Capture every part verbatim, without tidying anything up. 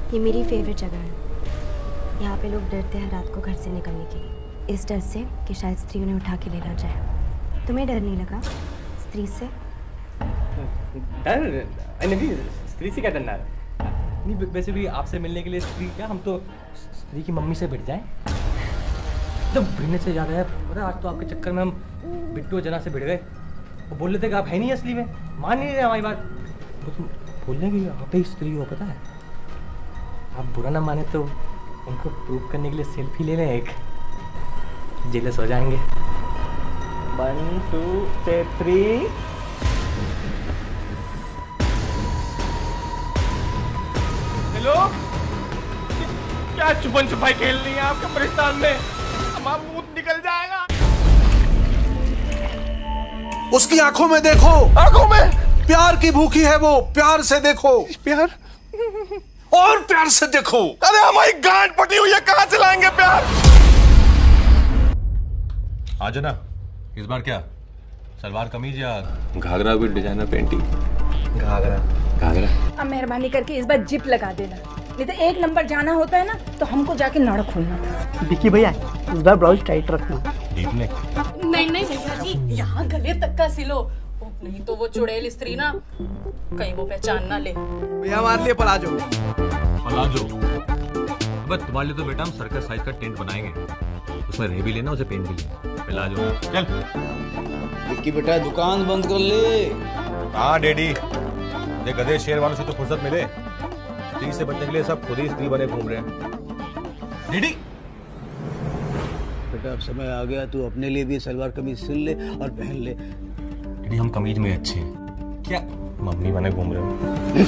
ये मेरी फेवरेट जगह है। यहाँ पे लोग डरते हैं रात को घर से निकलने के लिए, इस डर से कि शायद स्त्री उन्हें उठा के ले ना जाए। तुम्हें डर नहीं लगा स्त्री से? डर? नहीं, स्त्री से क्या डरना है? नहीं, वैसे भी आपसे मिलने के लिए स्त्री क्या, हम तो स्त्री की मम्मी से भिड़ जाएं। जब भिड़ने से याद है, पता आज तो आपके चक्कर में हम बिट्टू जना से भिड़ गए। वो बोल रहे थे कि आप है नहीं असली में, मान नहीं रहे हमारी बात। वो तुम बोलने की आप ही स्त्री हो, पता है? आप बुरा ना माने तो उनको प्रूव करने के लिए सेल्फी ले लें एक, जेलस हो जाएंगे। One two three. हेलो, क्या छुपन छुपाई खेल रही है आपके कब्रिस्तान में? हमारा मुंह निकल जाएगा। उसकी आंखों में देखो, आंखों में प्यार की भूखी है वो, प्यार से देखो। प्यार और प्यार से देखो। अरे हमारी गांठ पटी हुई है, कहां से लाएंगे प्यार? आज ना इस बार क्या सलवार कमीज या ghagra with designer painting? Ghagra ghagra. अब मेहरबानी करके इस बार जिप लगा देना, नहीं तो एक नंबर जाना होता है ना तो हमको जाके नाड़ा खोलना था। विक्की भैया इस बार ब्लाउज टाइट रखना। ठीक ने? नहीं नहीं भैया जी, यहाँ गले तक का सिलो, नहीं तो वो चुड़ैल स्त्री ना कहीं वो पहचान ना ले। भैया हमारे लिए पलाजो। पलाजो? अब तुम्हारे लिए तो बेटा हम सर्कस साइज का टेंट बनाएंगे, उसमें रह भी लेना, उसे पेंट भी लेना। पलाजो चल। विक्की बेटा दुकान बंद कर ले। हाँ डैडी, ये गधे शेर वालों से तो फुर्सत मिले, स्त्री से बचने के लिए सब खुद ही स्त्री बने घूम रहे हैं। डैडी बेटा अब समय आ गया, तू अपने लिए भी सलवार कमीज सिल ले और पहन ले। डैडी हम कमीज में अच्छे हैं, क्या मम्मी बने घूम रहे हो?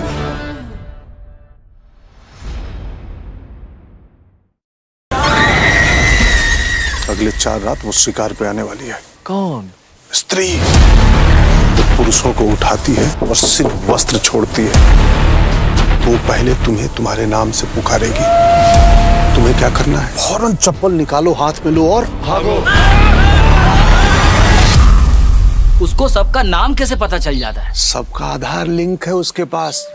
अगले चार रात वो शिकार पे आने वाली है। कौन? स्त्री जो पुरुषों को उठाती है और सिर्फ वस्त्र छोड़ती है, तो पहले तुम्हें तुम्हारे नाम से पुकारेगी। तुम्हें क्या करना है? फौरन चप्पल निकालो, हाथ में लो और भागो। उसको सबका नाम कैसे पता चल जाता है? सबका आधार लिंक है उसके पास।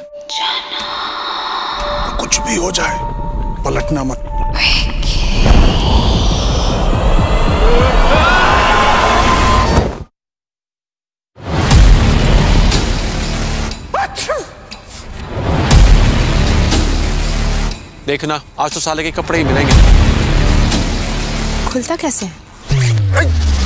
कुछ भी हो जाए पलटना मत। देखना आज तो साले के कपड़े ही मिलेंगे। खुलता कैसे है?